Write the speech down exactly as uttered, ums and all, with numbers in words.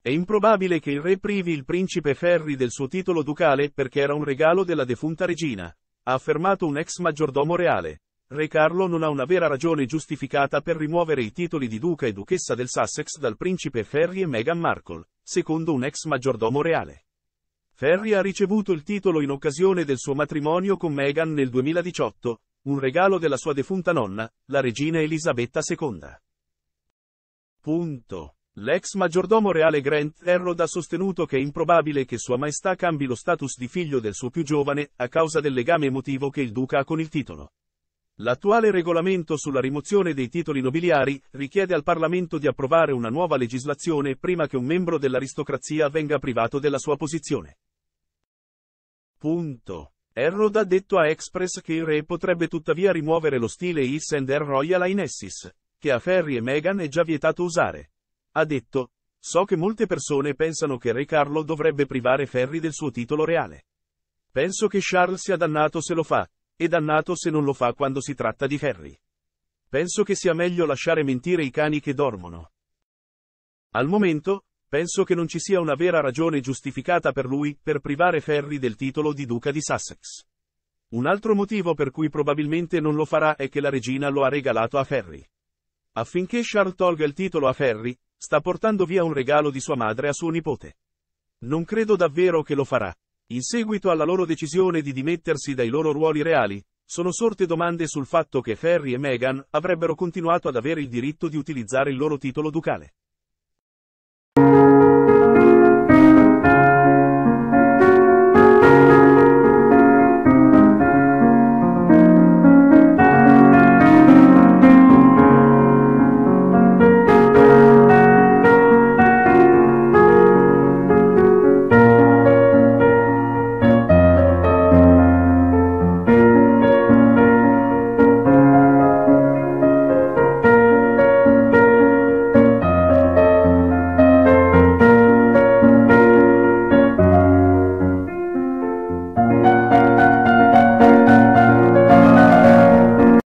È improbabile che il re privi il principe Ferri del suo titolo ducale perché era un regalo della defunta regina, ha affermato un ex maggiordomo reale. Re Carlo non ha una vera ragione giustificata per rimuovere i titoli di duca e duchessa del Sussex dal principe Ferri e Meghan Markle, secondo un ex maggiordomo reale. Ferri ha ricevuto il titolo in occasione del suo matrimonio con Meghan nel duemiladiciotto, un regalo della sua defunta nonna, la regina Elisabetta seconda. Punto. L'ex maggiordomo reale Grant Errod ha sostenuto che è improbabile che Sua Maestà cambi lo status di figlio del suo più giovane, a causa del legame emotivo che il duca ha con il titolo. L'attuale regolamento sulla rimozione dei titoli nobiliari richiede al Parlamento di approvare una nuova legislazione prima che un membro dell'aristocrazia venga privato della sua posizione. Punto. Errod ha detto a Express che il re potrebbe tuttavia rimuovere lo stile His and Her Royal Highnesses, che a Ferri e Meghan è già vietato usare. Ha detto: so che molte persone pensano che Re Carlo dovrebbe privare Ferri del suo titolo reale. Penso che Charles sia dannato se lo fa, e dannato se non lo fa quando si tratta di Ferri. Penso che sia meglio lasciare mentire i cani che dormono. Al momento, penso che non ci sia una vera ragione giustificata per lui per privare Ferri del titolo di duca di Sussex. Un altro motivo per cui probabilmente non lo farà è che la regina lo ha regalato a Ferri. Affinché Charles tolga il titolo a Ferri, sta portando via un regalo di sua madre a suo nipote. Non credo davvero che lo farà. In seguito alla loro decisione di dimettersi dai loro ruoli reali, sono sorte domande sul fatto che Ferri e Meghan avrebbero continuato ad avere il diritto di utilizzare il loro titolo ducale.